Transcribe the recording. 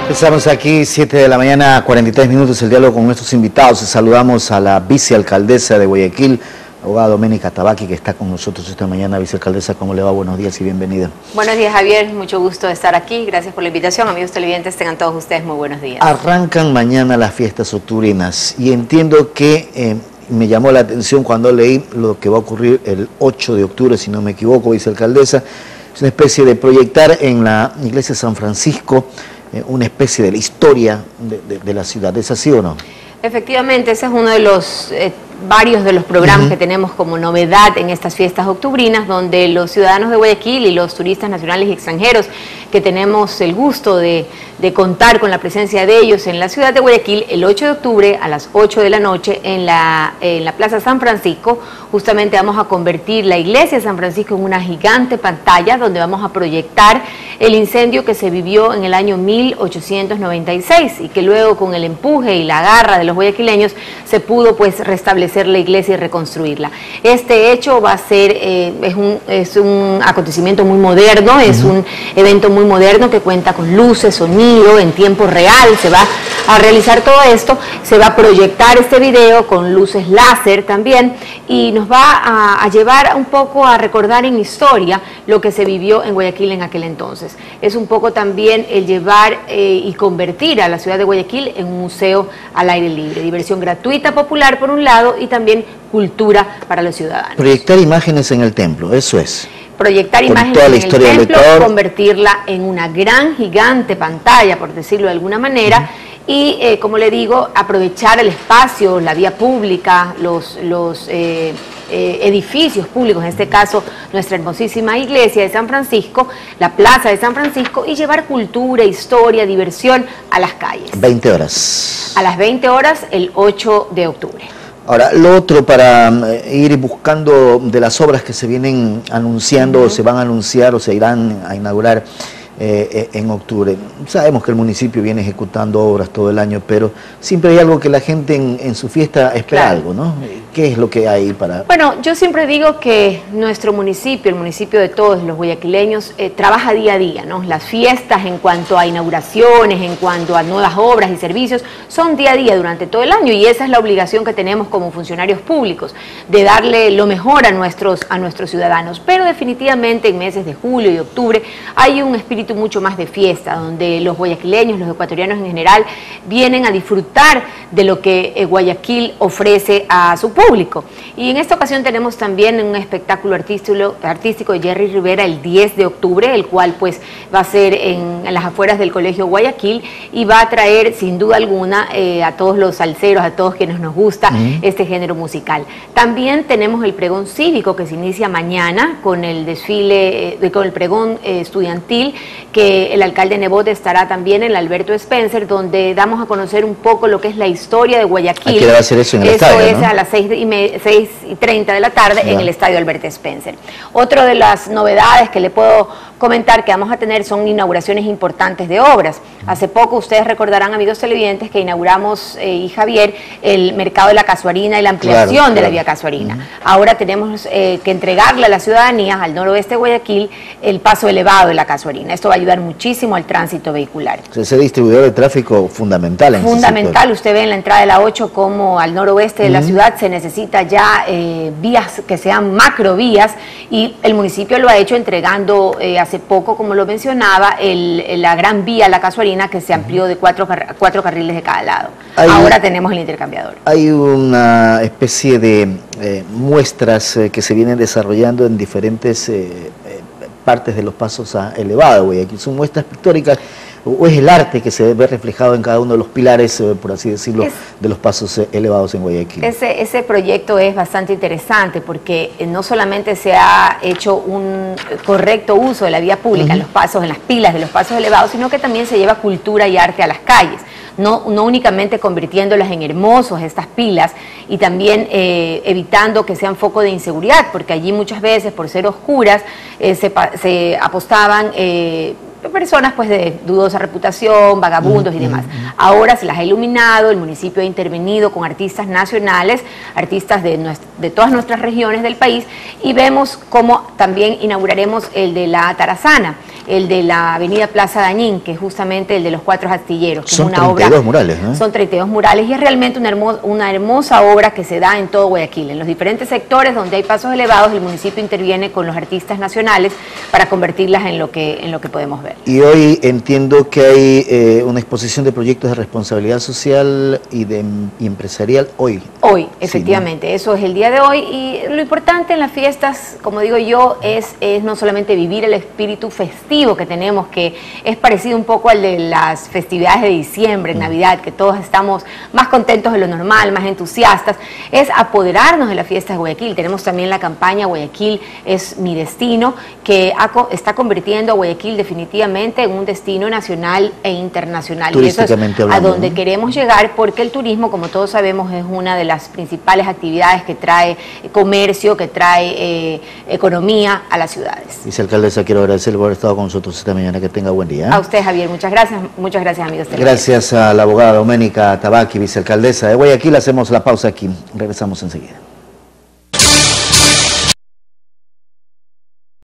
Estamos aquí, 7 de la mañana, 43 minutos, el diálogo con nuestros invitados. Saludamos a la vicealcaldesa de Guayaquil, abogada Doménica Tabaqui, que está con nosotros esta mañana. Vicealcaldesa, ¿cómo le va? Buenos días y bienvenida. Buenos días, Javier. Mucho gusto de estar aquí. Gracias por la invitación. Amigos televidentes, tengan todos ustedes muy buenos días. Arrancan mañana las fiestas octubrinas y entiendo que me llamó la atención cuando leí lo que va a ocurrir el 8 de octubre, si no me equivoco, vicealcaldesa. Es una especie de proyectar en la iglesia de San Francisco una especie de la historia de la ciudad. ¿Es así o no? Efectivamente, ese es uno de los varios de los programas que tenemos como novedad en estas fiestas octubrinas, donde los ciudadanos de Guayaquil y los turistas nacionales y extranjeros que tenemos el gusto de contar con la presencia de ellos en la ciudad de Guayaquil, el 8 de octubre a las 8 de la noche en la Plaza San Francisco, justamente vamos a convertir la iglesia de San Francisco en una gigante pantalla donde vamos a proyectar el incendio que se vivió en el año 1896 y que luego con el empuje y la garra de los guayaquileños se pudo pues restablecer la iglesia y reconstruirla. Este hecho va a ser, es un acontecimiento muy moderno, es un evento muy moderno que cuenta con luces, sonido, en tiempo real, se va a realizar todo esto, se va a proyectar este video con luces láser también y nos va a llevar un poco a recordar en historia lo que se vivió en Guayaquil en aquel entonces. Es un poco también el llevar y convertir a la ciudad de Guayaquil en un museo al aire libre, diversión gratuita, popular por un lado y también cultura para los ciudadanos. Proyectar imágenes en el templo, eso es. Proyectar imágenes en el templo, convertirla en una gran, gigante pantalla, por decirlo de alguna manera, y como le digo, aprovechar el espacio, la vía pública, los edificios públicos, en este caso nuestra hermosísima iglesia de San Francisco, la plaza de San Francisco, y llevar cultura, historia, diversión a las calles. 20 horas. A las 20 horas el 8 de octubre. Ahora, lo otro para ir buscando de las obras que se vienen anunciando, o se van a anunciar o se irán a inaugurar en octubre. Sabemos que el municipio viene ejecutando obras todo el año, pero siempre hay algo que la gente en su fiesta espera algo, ¿no? ¿Qué es lo que hay para...? Bueno, yo siempre digo que nuestro municipio, el municipio de todos los guayaquileños, trabaja día a día, ¿no? Las fiestas en cuanto a inauguraciones, en cuanto a nuevas obras y servicios, son día a día durante todo el año y esa es la obligación que tenemos como funcionarios públicos, de darle lo mejor a nuestros ciudadanos. Pero definitivamente en meses de julio y octubre hay un espíritu mucho más de fiesta, donde los guayaquileños, los ecuatorianos en general, vienen a disfrutar de lo que Guayaquil ofrece a su público. Y en esta ocasión tenemos también un espectáculo artístico de Jerry Rivera el 10 de octubre, el cual pues va a ser en las afueras del Colegio Guayaquil y va a traer sin duda alguna a todos los salseros, a todos quienes nos gusta este género musical. También tenemos el pregón cívico que se inicia mañana con el desfile, con el pregón estudiantil, que el alcalde Nebot estará también en el Alberto Spencer, donde damos a conocer un poco lo que es la historia de Guayaquil. ¿A qué va a ser eso en el estadio, es, ¿no? A las 6:30 de la tarde en el estadio Alberto Spencer. Otra de las novedades que le puedo comentar que vamos a tener son inauguraciones importantes de obras. Hace poco ustedes recordarán, amigos televidentes, que inauguramos, y Javier, el mercado de la Casuarina y la ampliación de la vía Casuarina. Ahora tenemos que entregarle a la ciudadanía, al noroeste de Guayaquil, el paso elevado de la Casuarina. Esto va a ayudar muchísimo al tránsito vehicular. Ese distribuidor de tráfico fundamental. Fundamental. Usted ve en la entrada de la 8 como al noroeste de la ciudad se necesita ya vías que sean macrovías y el municipio lo ha hecho entregando hace poco, como lo mencionaba, la gran vía La Casuarina que se amplió de 4 carriles de cada lado. Ahora tenemos el intercambiador. Hay una especie de muestras que se vienen desarrollando en diferentes partes de los pasos elevados, Guayaquil. Son muestras pictóricas, o es el arte que se ve reflejado en cada uno de los pilares, por así decirlo, de los pasos elevados en Guayaquil. Ese proyecto es bastante interesante porque no solamente se ha hecho un correcto uso de la vía pública en los pasos, en las pilas de los pasos elevados, sino que también se lleva cultura y arte a las calles. No únicamente convirtiéndolas en hermosos estas pilas y también evitando que sean foco de inseguridad, porque allí muchas veces por ser oscuras se apostaban personas pues de dudosa reputación, vagabundos y demás. Ahora se las ha iluminado, el municipio ha intervenido con artistas nacionales, artistas de todas nuestras regiones del país y vemos cómo también inauguraremos el de la Tarazana. el de la avenida Plaza Dañín, que es justamente el de los 4 astilleros. Que son es una 32 obra, murales, ¿no? Son 32 murales y es realmente una hermosa obra que se da en todo Guayaquil. En los diferentes sectores donde hay pasos elevados, el municipio interviene con los artistas nacionales para convertirlas en lo que podemos ver. Y hoy entiendo que hay una exposición de proyectos de responsabilidad social y empresarial hoy. Hoy, efectivamente, sí, ¿no? Eso es el día de hoy y lo importante en las fiestas, como digo yo, es no solamente vivir el espíritu festivo que tenemos, que es parecido un poco al de las festividades de diciembre, Navidad, que todos estamos más contentos de lo normal, más entusiastas, es apoderarnos de las fiestas de Guayaquil. Tenemos también la campaña Guayaquil es mi destino, que está convirtiendo a Guayaquil definitivamente en un destino nacional e internacional. Y eso es a donde queremos llegar, porque el turismo, como todos sabemos, es una de las principales actividades que trae comercio, que trae economía a las ciudades. Vicealcaldesa, quiero agradecerle por haber estado con nosotros esta mañana. Que tenga buen día. A usted, Javier, muchas gracias, amigos. Gracias a la abogada Doménica Tabaqui, vicealcaldesa de Guayaquil. Hacemos la pausa aquí, regresamos enseguida.